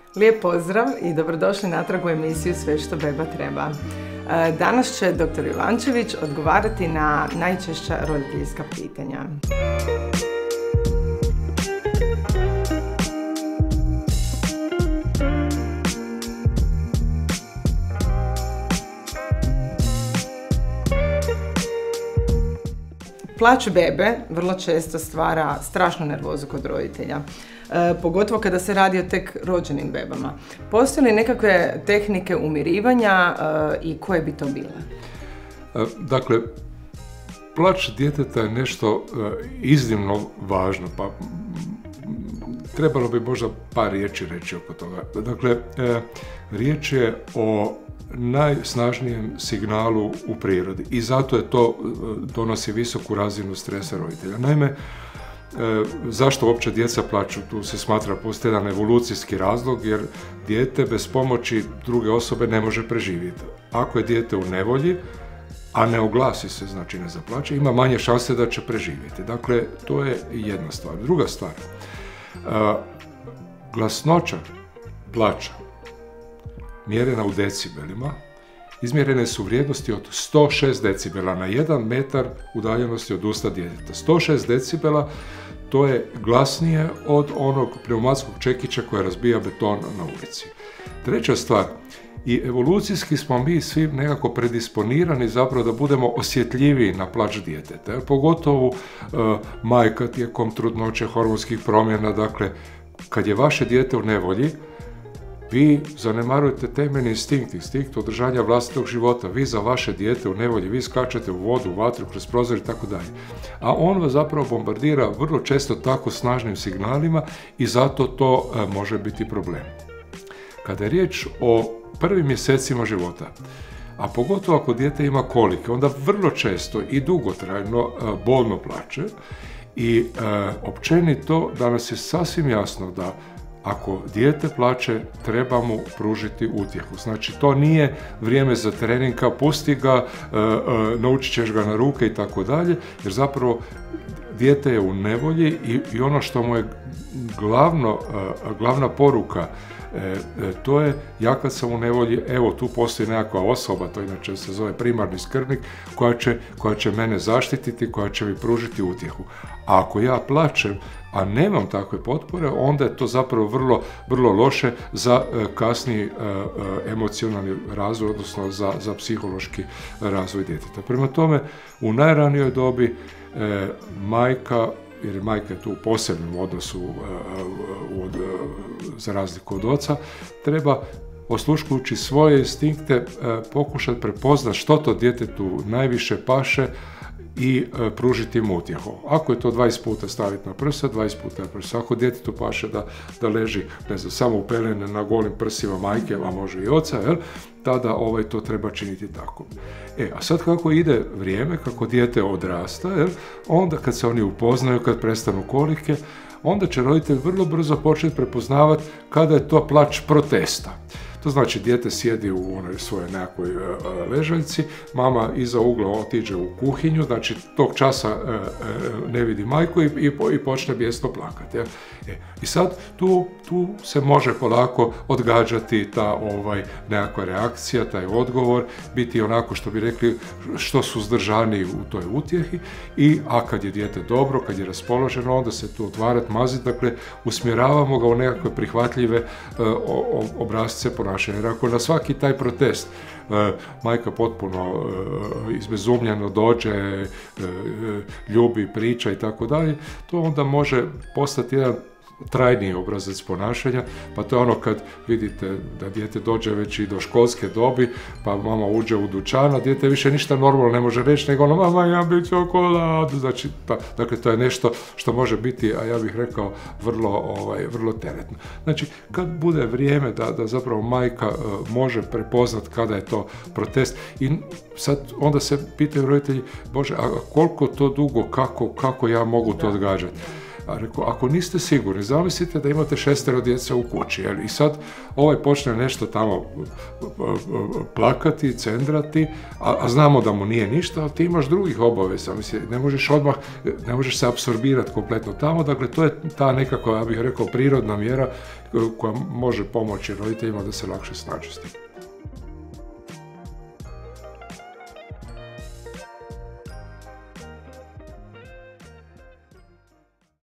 Lijep pozdrav i dobrodošli natrag u emisiju Sve što beba treba. Danas će dr. Jovančević odgovarati na najčešća roditeljska pitanja. Plać bebe vrlo često stvara strašnu nervozu kod roditelja, pogotovo kada se radi o tek rođenim bebama. Postoje li nekakve tehnike umirivanja i koje bi to bile? Dakle, plać djeteta je nešto iznimno važno, pa trebalo bi možda par riječi reći oko toga. Dakle, riječ je o najsnažnijem signalu u prirodi i zato je to donosi visoku razinu stresa roditelja. Naime, zašto uopće djeca plaču? Tu se smatra postoji jedan evolucijski razlog, jer dijete bez pomoći druge osobe ne može preživjeti. Ako je dijete u nevolji, a ne oglasi se, znači ne zaplače, ima manje šanse da će preživjeti. Dakle, to je jedna stvar. Druga stvar, glasnoća plača mjerena u decibelima, izmjerene su vrijednosti od 106 decibela na 1 metar udaljenosti od usta djeteta. 106 decibela, to je glasnije od onog pneumatskog čekića koja razbija beton na ulici. Treća stvar, i evolucijski smo mi svi nekako predisponirani zapravo da budemo osjetljiviji na plać djeteta. Pogotovo majka tijekom trudnoće, hormonskih promjena, dakle, kad je vaše dijete u nevolji, vi zanemarujete temeljni instinkt održanja vlastitog života, vi za vaše dijete u nevolji, vi skačete u vodu, u vatru, kroz prozor i tako dalje. A on vas zapravo bombardira vrlo često tako snažnim signalima i zato to može biti problem. Kada je riječ o prvim mjesecima života, a pogotovo ako dijete ima kolike, onda vrlo često i dugotrajno bolno plače i općenito danas je sasvim jasno da ako dijete plače, treba mu pružiti utjehu. Znači, to nije vrijeme za treninga, pusti ga, naučit ćeš ga na ruke i tako dalje, jer zapravo dijete je u nevolji i ono što mu je glavna poruka, to je, ja kad sam u nevolji, evo tu postoji nekakva osoba, to inače se zove primarni skrbnik, koja će mene zaštititi, koja će mi pružiti utjehu. A ako ja plačem, a nemam takve potpore, onda je to zapravo vrlo loše za kasniji emocionalni razvoj, odnosno za psihološki razvoj djeteta. Prema tome, u najranijoj dobi majka, jer majka je tu u posebnom odnosu za razliku od oca, treba osluškujući svoje instinkte pokušati prepoznati što to djetetu najviše paše i pružiti mu utjehu. Ako je to 20 puta staviti na prsa, 20 puta na prsa. Ako djetetu paše da leži, ne znam, samo upelene na golim prsima majke, a može i oca, tada to treba činiti tako. A sad kako ide vrijeme, kako dijete odrasta, onda kad se oni upoznaju, kad prestanu kolike, onda će roditelj vrlo brzo početi prepoznavati kada je to plać protesta. To znači, dijete sjedi u onoj svojoj nekakvoj ležaljci, mama iza ugla otiđe u kuhinju, znači tog časa ne vidi majku i počne bijesno plakati. I sad tu se može polako odgađati ta nekakva reakcija, taj odgovor, biti onako, što bi rekli, što suzdržaniji u toj utjehi, a kad je dijete dobro, kad je raspoloženo, onda se tu otvarati, maziti, dakle usmjeravamo ga u nekakve prihvatljive obrasce ponašanja. Jer ako na svaki taj protest majka potpuno izbezumljeno dođe, ljubi, priča i tako dalje, to onda može postati jedan trajniji obrazac ponašanja, pa to je ono kad vidite da dijete dođe već i do školske dobi, pa mama uđe u dućan, a dijete više ništa normalno ne može reći, nego mama, ja bi čokoladu, znači, dakle, to je nešto što može biti, a ja bih rekao, vrlo teretno. Znači, kad bude vrijeme da zapravo majka može prepoznat kada je to protest, i sad onda se pitaju roditelji, Bože, a koliko to dugo, kako ja mogu to odgađati? A rekao, ako niste sigurni, zamislite da imate 6 djece u kući, i sad ovaj počne nešto tamo plakati, cendrati, a znamo da mu nije ništa, a ti imaš drugih obaveza, mislim, ne možeš se apsorbirati kompletno tamo, dakle to je ta nekako, ja bih rekao, prirodna mjera koja može pomoći roditeljima da se lakše snađu s tim.